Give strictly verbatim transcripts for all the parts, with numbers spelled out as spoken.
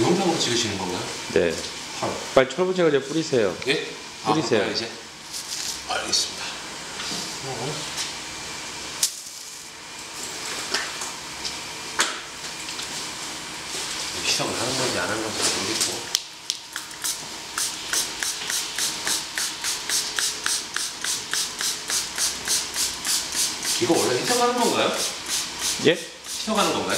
동영상으로 찍으시는 건가요? 네. 헐. 빨리 철분제거제 뿌리세요. 예? 뿌리세요. 아, 이제? 알겠습니다. 어. 시작을 하는 건지 안 하는 건지 모르겠고. 이거 원래 희석하는 건가요? 예? 희석하는 건가요?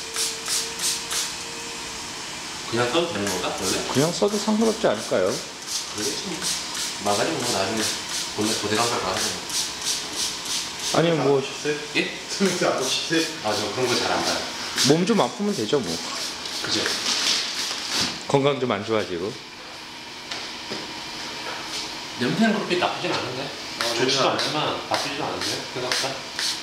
그냥 써도 되는 건가? 원래? 그냥 써도 상관없지 않을까요? 그러겠지. 마가린 뭐 나중에 본래 고대강사 가서. 아니면 뭐 예? 스미스 안 보시세요? 아, 저 그런 거 잘 안 봐요. 몸 좀 아프면 되죠 뭐. 그죠? 건강 좀 안 좋아지고. 냄새는 그렇게 나쁘진 않은데? 아, 좋지도 냄새 않지만 나쁘지도 않은데요? 생각보다?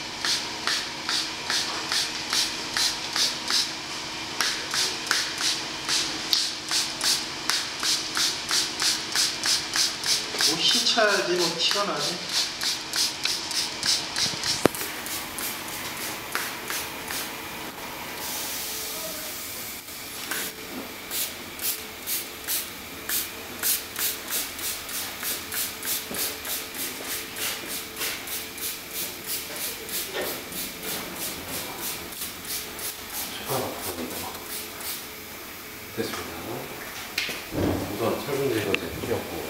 뭐 희차야지 뭐 티가 나지. 됐습니다. 우선 철분 제거제 뿌렸고.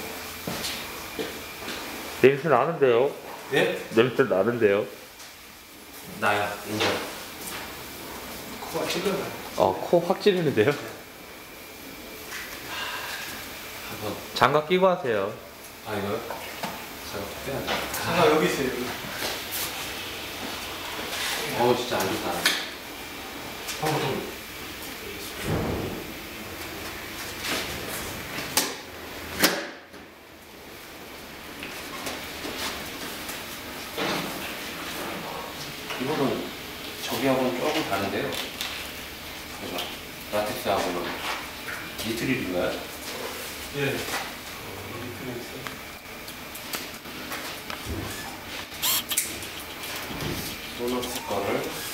냄새 나는데요? 예? 냄새 나는데요? 나야, 인정. 코가 찔러나요. 어, 코 확 찌르는데요? 한번. 장갑 끼고 하세요. 아, 이거요? 제가 빼야 돼. 아, 여기 있어요. 여기. 어우, 진짜 안 좋다. 한번 더. 이거는 저기하고는 조금 다른데요. 그죠? 라텍스하고는 니트릴인가요? 예. 여기 있어요. 소노스 거를